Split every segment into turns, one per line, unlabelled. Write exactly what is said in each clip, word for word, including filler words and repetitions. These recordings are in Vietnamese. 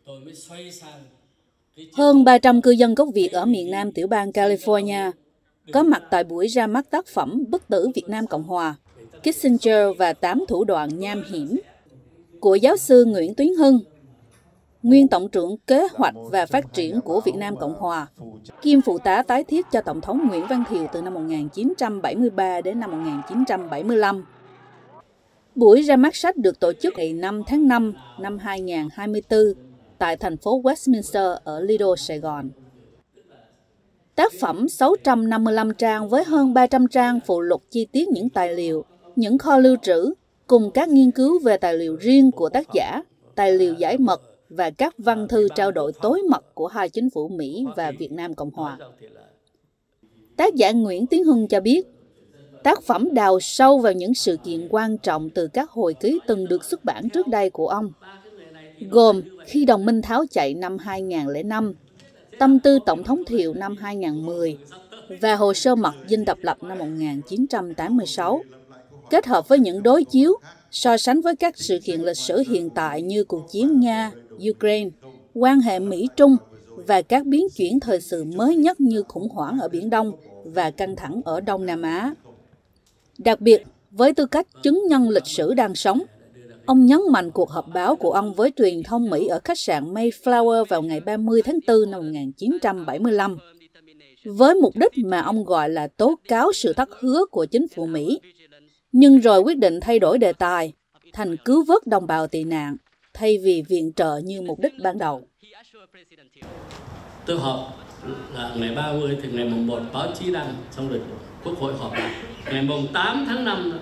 tôi mới xoay sang.
Hơn ba trăm cư dân gốc Việt ở miền Nam tiểu bang California có mặt tại buổi ra mắt tác phẩm Bất tử Việt Nam Cộng Hòa, Kissinger và tám thủ đoạn nham hiểm của giáo sư Nguyễn Tiến Hưng, nguyên Tổng trưởng Kế hoạch và Phát triển của Việt Nam Cộng Hòa, kiêm phụ tá tái thiết cho Tổng thống Nguyễn Văn Thiều từ năm một nghìn chín trăm bảy mươi ba đến năm một nghìn chín trăm bảy mươi lăm. Buổi ra mắt sách được tổ chức ngày năm tháng năm năm hai nghìn không trăm hai mươi tư tại thành phố Westminster ở Lido, Sài Gòn. Tác phẩm sáu trăm năm mươi lăm trang với hơn ba trăm trang phụ lục chi tiết những tài liệu, những kho lưu trữ, cùng các nghiên cứu về tài liệu riêng của tác giả, tài liệu giải mật và các văn thư trao đổi tối mật của hai chính phủ Mỹ và Việt Nam Cộng Hòa. Tác giả Nguyễn Tiến Hưng cho biết, tác phẩm đào sâu vào những sự kiện quan trọng từ các hồi ký từng được xuất bản trước đây của ông, gồm Khi đồng minh tháo chạy năm hai nghìn không trăm lẻ năm, Tâm tư Tổng thống Thiều năm hai nghìn không trăm mười và Hồ sơ mật dinh độc lập năm một nghìn chín trăm tám mươi sáu, kết hợp với những đối chiếu, so sánh với các sự kiện lịch sử hiện tại như cuộc chiến Nga, Ukraine, quan hệ Mỹ-Trung và các biến chuyển thời sự mới nhất như khủng hoảng ở Biển Đông và căng thẳng ở Đông Nam Á. Đặc biệt, với tư cách chứng nhân lịch sử đang sống, ông nhấn mạnh cuộc họp báo của ông với truyền thông Mỹ ở khách sạn Mayflower vào ngày ba mươi tháng tư năm một nghìn chín trăm bảy mươi lăm, với mục đích mà ông gọi là tố cáo sự thất hứa của chính phủ Mỹ, nhưng rồi quyết định thay đổi đề tài thành cứu vớt đồng bào tị nạn, thay vì viện trợ như mục đích ban đầu.
Tôi họp là ngày ba mươi thì ngày mùng một báo chí đăng, xong rồi Quốc hội họp lại. Ngày mùng tám tháng năm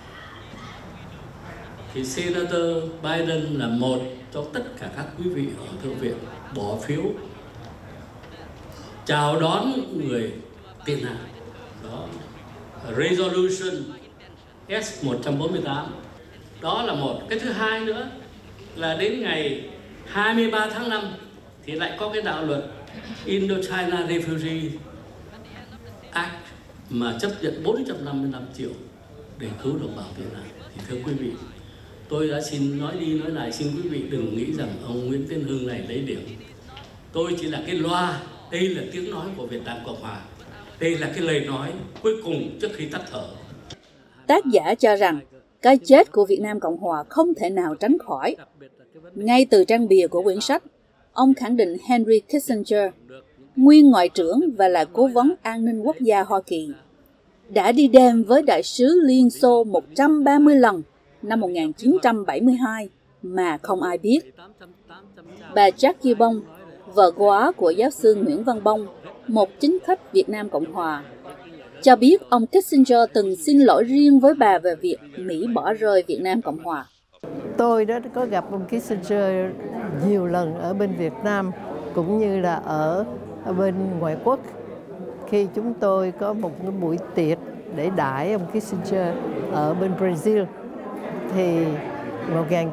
thì Senator Biden là một cho tất cả các quý vị ở Thượng viện bỏ phiếu chào đón người tị nạn. Đó, Resolution S một trăm bốn mươi tám. Đó là một. Cái thứ hai nữa là đến ngày hai mươi ba tháng năm thì lại có cái đạo luật Indochina Refugee Act mà chấp nhận bốn trăm năm mươi lăm triệu để cứu đồng bào tị nạn. Thì thưa quý vị, tôi đã xin nói đi nói lại, xin quý vị đừng nghĩ rằng ông Nguyễn Tiến Hưng này lấy điểm. Tôi chỉ là cái loa, đây là tiếng nói của Việt Nam Cộng Hòa. Đây là cái lời nói cuối cùng trước khi tắt thở.
Tác giả cho rằng cái chết của Việt Nam Cộng Hòa không thể nào tránh khỏi. Ngay từ trang bìa của quyển sách, ông khẳng định Henry Kissinger, nguyên Ngoại trưởng và là Cố vấn An ninh Quốc gia Hoa Kỳ, đã đi đêm với đại sứ Liên Xô một trăm ba mươi lần năm một nghìn chín trăm bảy mươi hai mà không ai biết. Bà Jackie Bông, vợ góa của giáo sư Nguyễn Văn Bông, một chính khách Việt Nam Cộng Hòa, cho biết ông Kissinger từng xin lỗi riêng với bà về việc Mỹ bỏ rơi Việt Nam Cộng Hòa.
Tôi đã có gặp ông Kissinger nhiều lần ở bên Việt Nam cũng như là ở, ở bên ngoại quốc. Khi chúng tôi có một cái buổi tiệc để đãi ông Kissinger ở bên Brazil thì một nghìn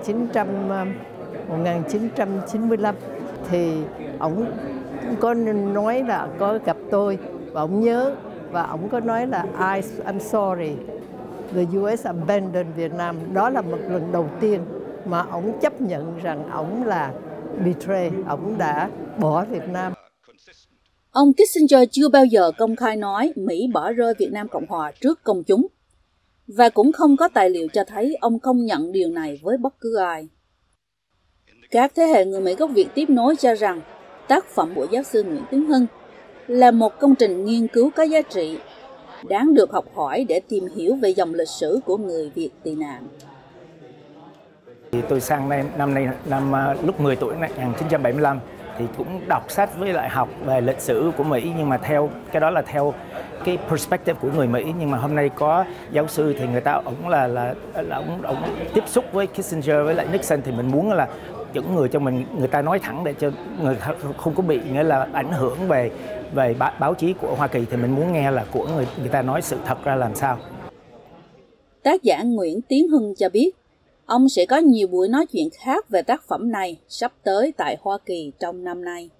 chín trăm chín mươi lăm thì ông có nói là có gặp tôi và ông nhớ và ông có nói là I, I'm sorry, the U S abandoned Vietnam. Đó là một lần đầu tiên mà ông chấp nhận rằng ông là betray, ông đã bỏ Việt Nam.
Ông Kissinger chưa bao giờ công khai nói Mỹ bỏ rơi Việt Nam Cộng Hòa trước công chúng, và cũng không có tài liệu cho thấy ông công nhận điều này với bất cứ ai. Các thế hệ người Mỹ gốc Việt tiếp nối cho rằng tác phẩm của giáo sư Nguyễn Tiến Hưng là một công trình nghiên cứu có giá trị, đáng được học hỏi để tìm hiểu về dòng lịch sử của người Việt tị nạn.
Tôi sang đây năm nay năm lúc mười tuổi, năm một nghìn chín trăm bảy mươi lăm thì cũng đọc sách với lại học về lịch sử của Mỹ, nhưng mà theo cái đó là theo cái perspective của người Mỹ. Nhưng mà hôm nay có giáo sư thì người ta ổng là là là ổng ổng tiếp xúc với Kissinger với lại Nixon, thì mình muốn là những người cho mình người ta nói thẳng để cho người không có bị nghĩa là ảnh hưởng về về báo chí của Hoa Kỳ, thì mình muốn nghe là của người người ta nói sự thật ra làm sao.
Tác giả Nguyễn Tiến Hưng cho biết ông sẽ có nhiều buổi nói chuyện khác về tác phẩm này sắp tới tại Hoa Kỳ trong năm nay.